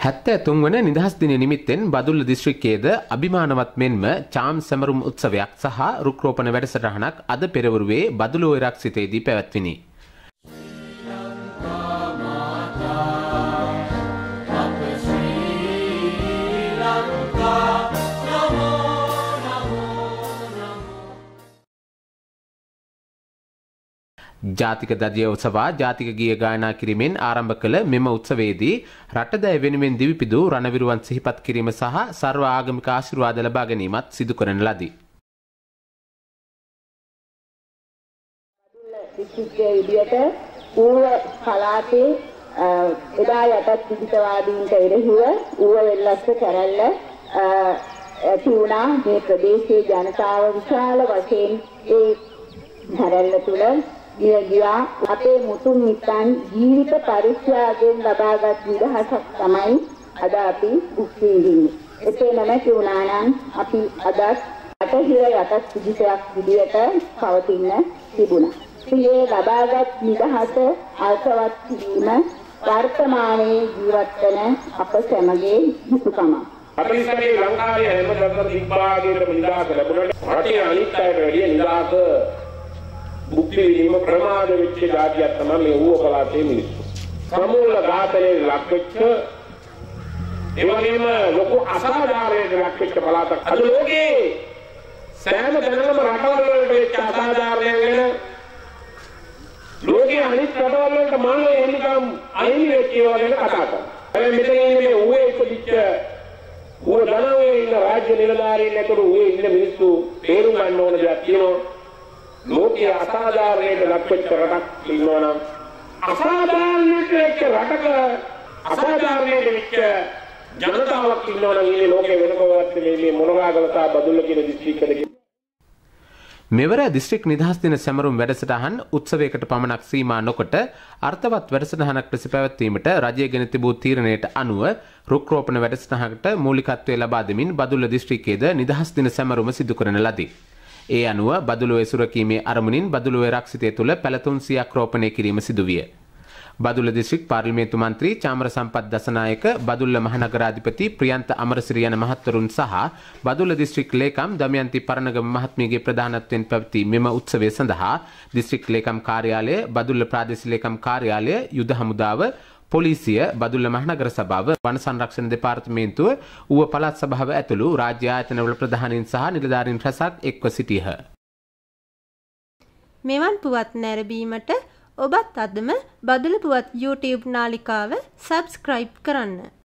73 වන නිදහස් දිනය නිමිත්තෙන් බදුල්ල දිස්ත්‍රික්කයේද අභිමානවත් මෙන්ම චාම් සැමරුම් උත්සවයක් සහ රුක් රෝපණ වැඩසටහනක් අද පෙරවරුවේ බදුල්ල රක්සිතේදී පැවැත්විනි. ජාතික දදිය උත්සවා ජාතික ගීය ගායනා කිරීමෙන් ආරම්භ කළ මෙම උත්සවයේදී රටදැය වෙනුවෙන් දිවිපිදූ රණවිරුවන් සිහිපත් කිරීම සහ සර්ව ආගමික ආශිර්වාද ලබා ගැනීමත් සිදු කරන ලදී. දිස්ත්‍රික්කයේ විදියට ඌව පළාතේ එදා යටත් පිටිතවාදීන්ට එරෙහිව ඌව වෙල්ලස්ස කැරැල්ල ඇති වුණා. මේ ප්‍රදේශයේ ජනතාව විශාල වශයෙන් ඒ කැරැල්ල තුළ ගියා. අපේ මුතුන් මිත්තන් ජීවිත පරිත්‍යාගයෙන් ලබාගත් නිදහසක් තමයි අද අපි භුක්ති විඳින්නේ. එසේ නැති වුණා නම් අපි අදත් අතහිර යටත් පිළිසයක් විදියට පවතින්න තිබුණා. මේ ලබාගත් නිදහස අර්ථවත් කිරීම වර්තමානයේ ජීවත් වන අප සැමගේ යුතුයකමක්. අපලිසනේ ලංකාවේ හැම දවසක විභාගයකම නිදහස ලැබුණාට රටේ අනිත් අයට වැඩිය නිදහස භුක්ති විඳීම ප්‍රමාද වෙච්ච જાතියක් තමයි මේ ඌව පළාතේ මිනිස්සු. සමූල ඝාතනයේ ලක් වෙච්ච ඒ වගේම ලොකු අසාධාරණයකට ලක් වෙච්ච පළාතක් අද ලෝකේ සෑම තැනකම රටවල් වලට වෙච්ච අසාධාරණයන් ගැන ලෝකයේ අනිත් රටවල් වලට මානව හිමිකම් අහිමි වෙච්ච ඒවා ගැන කතා කරනවා. හැබැයි මෙතන ඉන්නේ මේ ඌවේ ඉපදිච්ච ඌව දනවේ ඉන්න රාජ්‍ය නිලධාරීන් ඇතුළු ඌවේ ඉන්න මිනිස්සු තේරුම් ගන්න ඕන දෙයක් තියෙනවා. ලෝකයේ අසාධාරණයට ලක්වෙච්ච රටක් ඉන්නවා නම් අසාධාරණයට වෙච්ච රටක අසාධාරණයට වෙච්ච ජනතාවක් ඉන්නවා නම් මේ ලෝකේ වෙන කොහොමවත් මේ මොනවාගල සහ බදුල්ල කියන දිස්ත්‍රික්කවල මෙවර දිස්ත්‍රික් නිදහස් දින සැමරුම් වැඩසටහන් උත්සවයකට පමණක් සීමා නොකොට අර්ථවත් වැඩසටහනක් ලෙස පැවැත්වීමට රජය ගෙන තිබූ තීරණයට අනුව රුක් රෝපණ වැඩසටහනකට මූලිකත්වය ලබා දෙමින් බදුල්ල දිස්ත්‍රික්කයේද නිදහස් දින සැමරුම සිදු කරන ලදී. ඒ අනුව බදුලුවේ සුරකීමේ අරමුණින් බදුලුවේ රක්සිතය තුළ පැලතුන් 100ක් රෝපණය කිරීම සිදු විය. බදුල්ල දිස්ත්‍රික් පාර්ලිමේන්තු මන්ත්‍රී චාමර සම්පත් දසනායක, බදුල්ල මහනගරාධිපති ප්‍රියන්ත අමරසිරි යන මහත්වරුන් සහ බදුල්ල දිස්ත්‍රික් ලේකම් දමයන්ති පරණගම මහත්මියගේ ප්‍රධානත්වයෙන් පැවති මෙම උත්සවය සඳහා දිස්ත්‍රික් ලේකම් කාර්යාලය, බදුල්ල ප්‍රාදේශීය ලේකම් කාර්යාලය, යුද හමුදාව, පොලිසිය, බදුල්ල මහනගර සභාව, වන සංරක්ෂණ දෙපාර්තමේන්තුව, ඌව පළාත් සභාව ඇතුළු රාජ්‍ය ආයතනවල ප්‍රධානීන් සහ නිලධාරීන් රැසක් එක්ව සිටියහ. මෙවන් පුවත් නැරඹීමට ඔබත් අදම බදුල්ල පුවත් YouTube නාලිකාව සබ්ස්ක්‍රයිබ් කරන්න.